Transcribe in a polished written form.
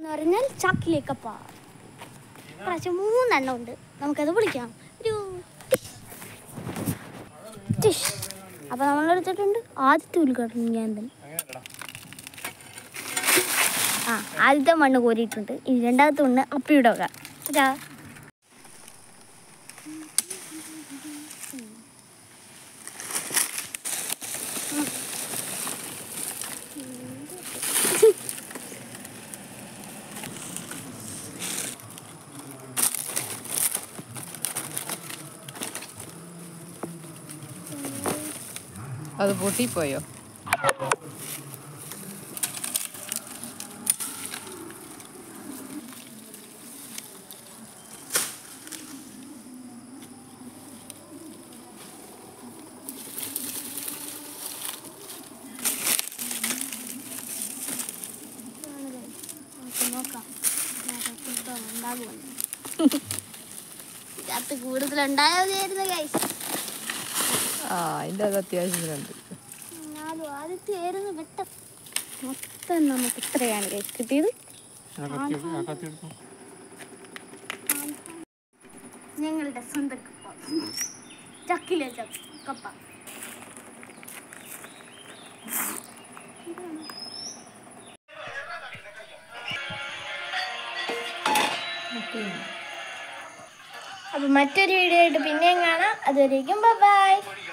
എന്ന് പറഞ്ഞാൽ ചക്കിലെ കപ്പ. പ്രാവശ്യം 3 എണ്ണം ഉണ്ട്. നമുക്കത് വിളിക്കാം ഒരു ടിഷ്. അപ്പോൾ നമ്മളെടുത്തിട്ടുണ്ട് ആദ്യത്തെ ഉദ്ഘാടനം ഞാൻ തന്നെ. ആദ്യത്തെ മണ്ണ് കോരിയിട്ടുണ്ട്. ഇനി രണ്ടാമത്തെ മണ്ണ് അപ്പിയുടെ വക. അതാ അത് പൊട്ടിപ്പോയോ? ഇതിനകത്ത് കൂടുതലുണ്ടായതായിരുന്നു ഗൈസ്. അതിൻ്റെ അത് അത്യാവശ്യത്തിനുണ്ട്. എന്നാലും ആദ്യത്തെയായിരുന്നു വെട്ടം. മൊത്തം നമുക്ക് ഇത്രയാണ് ഗൈസ് കിട്ടിയത്. ഞങ്ങളുടെ സ്വന്തം കപ്പ, ചക്കിലെ കപ്പ. അപ്പം മറ്റൊരു വീഡിയോ ആയിട്ട് പിന്നെയും കാണാം. അതുവരേക്കും ബൈ.